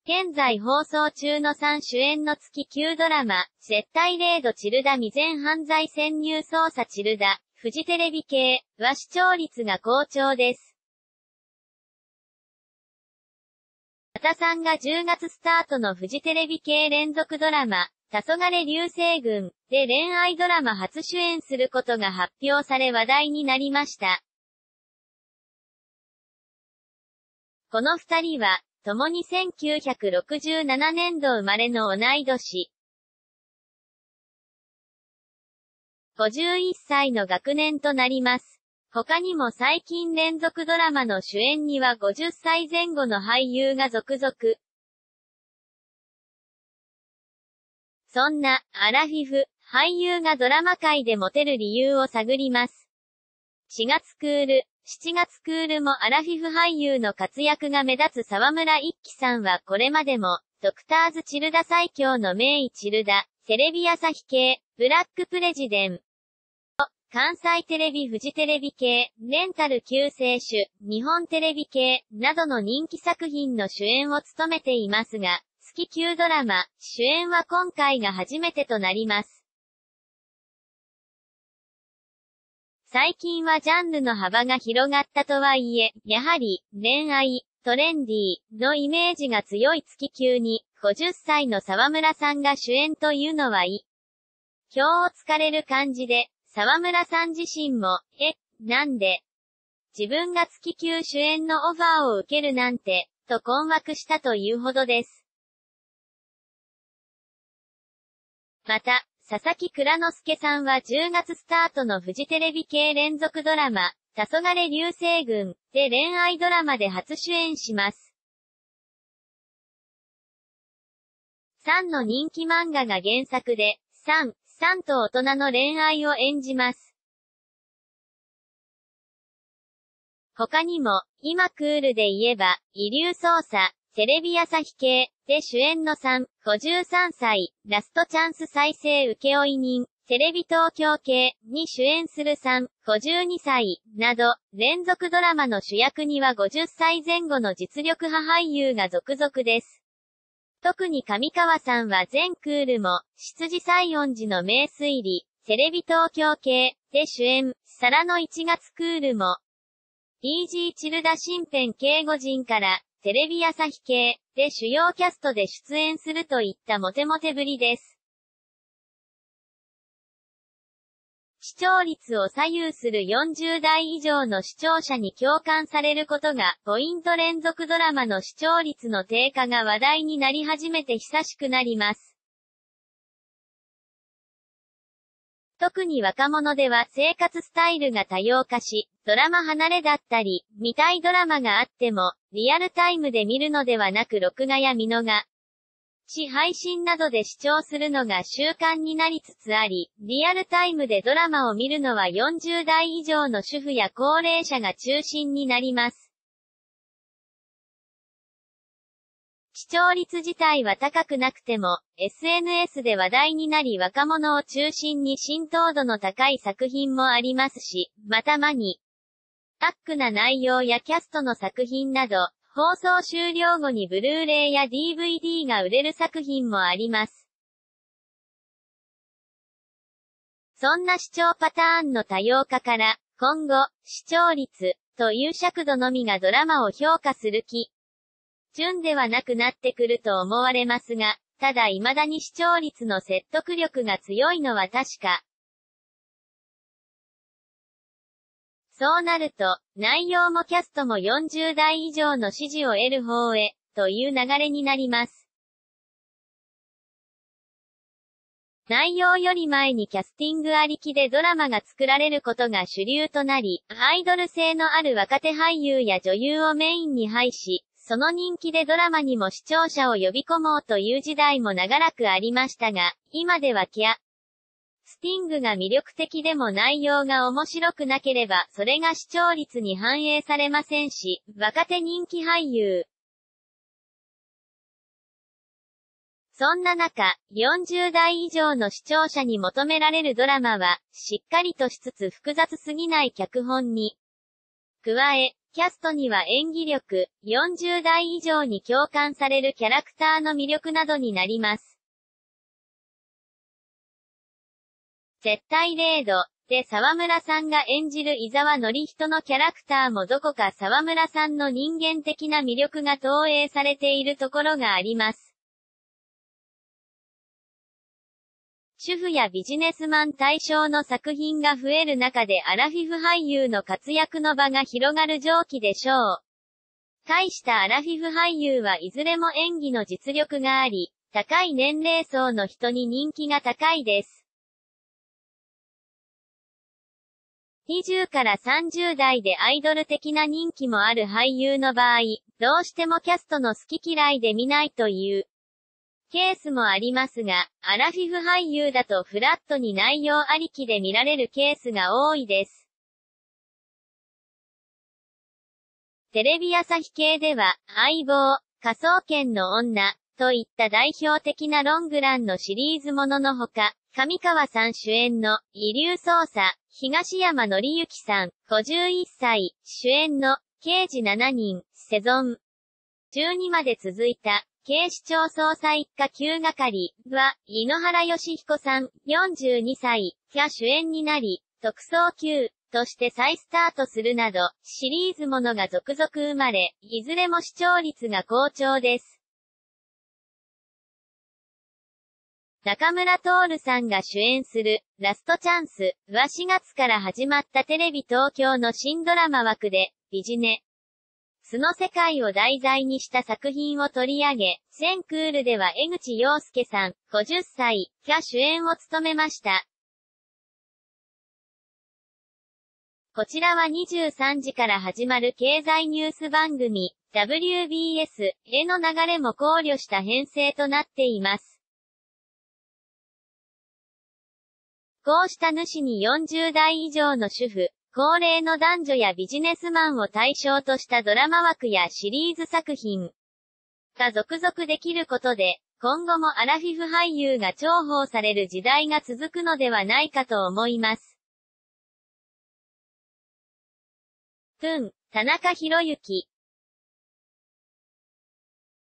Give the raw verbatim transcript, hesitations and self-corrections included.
現在放送中のさん主演の月きゅうドラマ、絶対零度チルダ未然犯罪潜入捜査チルダ、フジテレビ系は視聴率が好調です。またさんがじゅうがつスタートのフジテレビ系連続ドラマ、黄昏流星群で恋愛ドラマ初主演することが発表され話題になりました。この二人は、共にせんきゅうひゃくろくじゅうななねんど生まれの同い年。ごじゅういっさいの学年となります。他にも最近連続ドラマの主演にはごじゅっさいぜん後の俳優が続々。そんな、アラフィフ、俳優がドラマ界でモテる理由を探ります。しがつクール、しちがつクールもアラフィフ俳優の活躍が目立つ沢村一樹さんはこれまでも、ドクターズチルダ最強の名医チルダ、テレビ朝日系、ブラックプレジデント、関西テレビフジテレビ系、レンタル救世主、日本テレビ系、などの人気作品の主演を務めていますが、月きゅうドラマ、主演は今回が初めてとなります。最近はジャンルの幅が広がったとはいえ、やはり、恋愛、トレンディーのイメージが強い月きゅうに、ごじゅっさいの沢村さんが主演というのは、意表をつかれる感じで、沢村さん自身も、え、なんで、自分が月きゅう主演のオファーを受けるなんて、と困惑したというほどです。また、佐々木蔵之介さんはじゅうがつスタートのフジテレビ系連続ドラマ、黄昏流星群で恋愛ドラマで初主演します。さんの人気漫画が原作で、さん、さんと大人の恋愛を演じます。他にも、今クールで言えば、遺留捜査、テレビ朝日系で主演のさん、ごじゅうさんさい、ラストチャンス再生請負人、テレビ東京系に主演するさん、ごじゅうにさい、など、連続ドラマの主役にはごじゅっさいぜん後の実力派俳優が続々です。特に上川さんは全クールも、執事西園寺の名推理、テレビ東京系で主演、さらのいちがつクールも、イージー チルダ身辺警護陣から、テレビ朝日系で主要キャストで出演するといったモテモテぶりです。視聴率を左右するよんじゅうだい以上の視聴者に共感されることが、ポイント連続ドラマの視聴率の低下が話題になり始めて久しくなります。特に若者では生活スタイルが多様化し、ドラマ離れだったり、見たいドラマがあっても、リアルタイムで見るのではなく録画や見逃し配信などで視聴するのが習慣になりつつあり、リアルタイムでドラマを見るのはよんじゅうだい以上の主婦や高齢者が中心になります。視聴率自体は高くなくても、エスエヌエス で話題になり若者を中心に浸透度の高い作品もありますし、またマニアックな内容やキャストの作品など、放送終了後にブルーレイや ディーブイディー が売れる作品もあります。そんな視聴パターンの多様化から、今後、視聴率という尺度のみがドラマを評価する基準ではなくなってくると思われますが、ただ未だに視聴率の説得力が強いのは確か。そうなると、内容もキャストもよんじゅうだい以上の支持を得る方へ、という流れになります。内容より前にキャスティングありきでドラマが作られることが主流となり、アイドル性のある若手俳優や女優をメインに配し、その人気でドラマにも視聴者を呼び込もうという時代も長らくありましたが、今ではキャスティングが魅力的でも内容が面白くなければそれが視聴率に反映されませんし、若手人気俳優。そんな中、よんじゅうだい以上の視聴者に求められるドラマは、しっかりとしつつ複雑すぎない脚本に、加え、 キャストには演技力、よんじゅう代以上に共感されるキャラクターの魅力などになります。絶対零度で沢村さんが演じる伊沢則人のキャラクターもどこか沢村さんの人間的な魅力が投影されているところがあります。主婦やビジネスマン対象の作品が増える中でアラフィフ俳優の活躍の場が広がる時期でしょう。対したアラフィフ俳優はいずれも演技の実力があり、高い年齢層の人に人気が高いです。にじゅうからさんじゅう代でアイドル的な人気もある俳優の場合、どうしてもキャストの好き嫌いで見ないというケースもありますが、アラフィフ俳優だとフラットに内容ありきで見られるケースが多いです。テレビ朝日系では、相棒、科捜研の女、といった代表的なロングランのシリーズもののほか、上川さん主演の、遺留捜査、東山紀之さん、ごじゅういっさい、主演の、刑事しちにん、セゾンじゅうにまで続いた、警視庁捜査一課きゅう係は、井ノ原快彦さん、よんじゅうにさい、が主演になり、特捜きゅうとして再スタートするなど、シリーズものが続々生まれ、いずれも視聴率が好調です。中村徹さんが主演する、ラストチャンスはしがつから始まったテレビ東京の新ドラマ枠で、ビジネスの世界を題材にした作品を取り上げ、全クールでは江口洋介さん、ごじゅっさい、が主演を務めました。こちらはにじゅうさんじから始まる経済ニュース番組、ダブリュービーエス への流れも考慮した編成となっています。こうした主によんじゅう代以上の主婦、高齢の男女やビジネスマンを対象としたドラマ枠やシリーズ作品が続々できることで、今後もアラフィフ俳優が重宝される時代が続くのではないかと思います。トゥン、田中宏之。